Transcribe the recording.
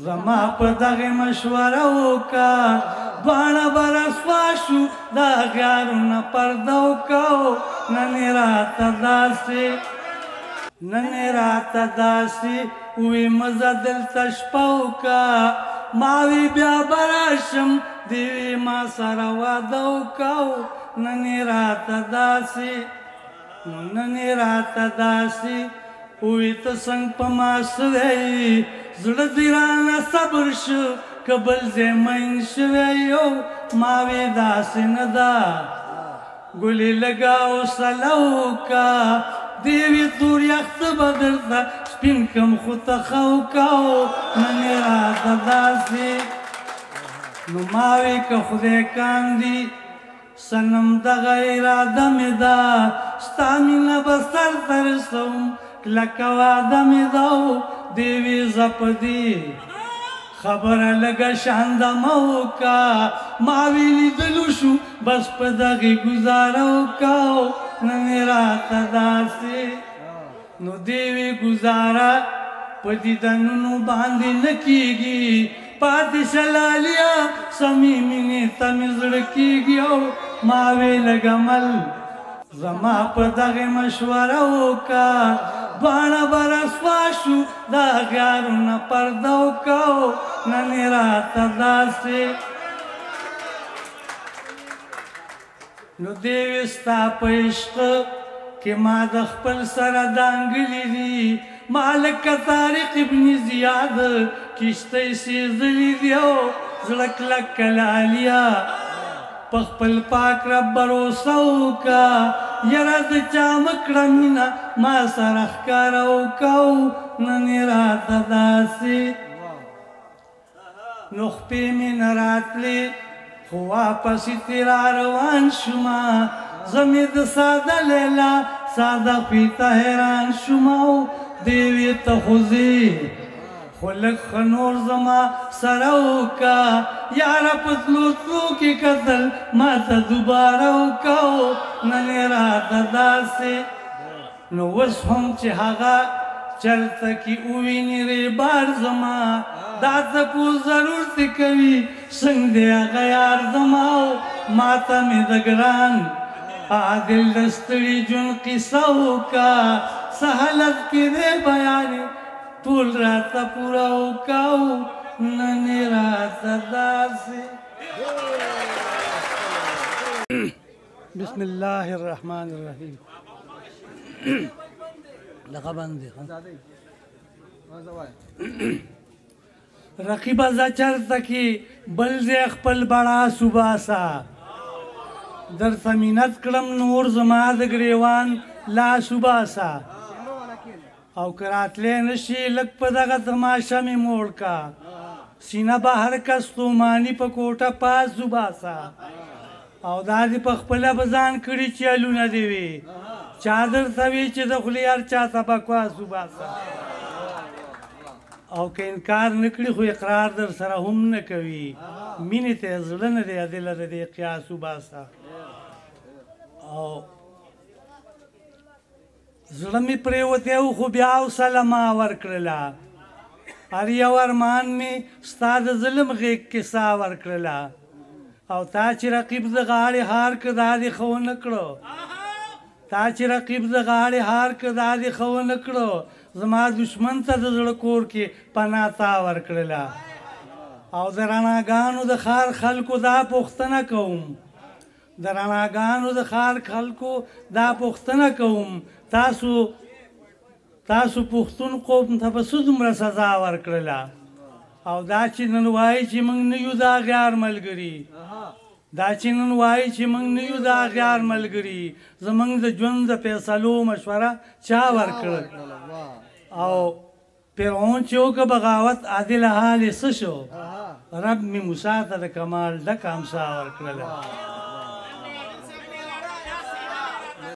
زما په دغه مشوره وکا باڼه به رسوا شو دا غیارونه پرده وکاو نن یې راته داسې وی مزه دلته شپه وکا ما وی بیا به راشم دې وی ما سره واده وکاو نن یې راته داسې وی ته څنګ په ما سوی زړه دې رانه صبر شو که بل ځای مین شوی یو ما وی داسې نه ده ګلې لږه حوصله وکه دې وی تور یخته به درته سپین کم خو تخه وکاو نن یې راته داسې نو ما وی که خدای کاندي صنم دغه اراده مې ده ستا مینه به سر ته رسوم کلکه واده مې ده دې وی زه په دې خبره لږه شاندمه وکه ما وی لیدلو شو بس په دغې ګزاره وکاو نن یې راته داسې نو دې وی ګزاره په دیدنونو باندې نه کېږي پاتې شه لالیا سمې مینې ته مې زړه کېږي او ما وی لږ عمل زما په دغې مشوره وکه باڼه به رسوا شو دا غیارونه پرده وکاو نن یې راته داسې نو دې وی ستا په عشق کې ما د خپل سره دانګلي دي ما لکه طارق ابن زیاد کشتۍ سېزلي دي او زړه کلکه لالیا په خپل پاک رب بروسه وکه یاره د چا مه کړه مینه ما سره ښکاره وکه نن یې راته داسې نو خپې مې نه راتلې خو واپسې ترې روان شومه زه مې د ساده لیلا ساده خوی ته حیران شومه او دې وی ته خو ځې خو لږ ښه نور زما سره وکه یاره په تلو تلو کې کتل ما ته دوباره وکه نن یې راته داسې نو اوس هم چې هغه چرته کې وویني ریبار زما دا تپوس ضرور ترې کوي څنګه دی هغه یار زما او ما ته مې د ګران عادل د ستړي ژوند قصه وکه څه حالت کې دی بیانې ټول راته پوره وکاو نن یې راته داسې بسم الله الرحمن الرحیم لغه باندې رقیبه زه چرته کې بل ځای خپل بړا صوباسه درته مینت کړم نور زما د ګریوان لاس وباسه او که راتلی نشي لږ په دغه تماشه مې موړ کا سینه به هر کس ستوماني په کوټه پاس وباسه او دا دې په خپله به ځان کړي چلونه دې وي چا درته وي چې د خولې هر چا ته بکواس وباسه او که انکار نه کړي خو اقرار در سره هم نه کوي مینې ته یې زړه نه دی دله د دې قیاس وباسه او زړه مې پرېوتی و خو بیا حوصله ما ورکړله هر یو ارمان مې ستا د ظلم غېږ کې ساه ورکړله او تا چې رقیب د غاړې هار که دا دې ښه ونه کړو تا چې رقیب د غاړې هار که دا دې ښه ونه کړو زما دشمن ته د زړه کور کې پناه تا ورکړله او د رڼاګانو د ښار خلکو دا پوښتنه کوم د رڼاګانو د ښار خلکو دا پوښتنه کوم تاسو پښتون قوم ته په څه دومره سزا ورکړله او دا چې نن وایي چې موږ نه یو د اغیار ملګري زموږ د ژوند د فیصلو مشوره چا ورکړل او فرعون چې وکړه بغاوت عادل حال یې څه شو رب مې موسی ته د کمال ډکه امسا ورکړله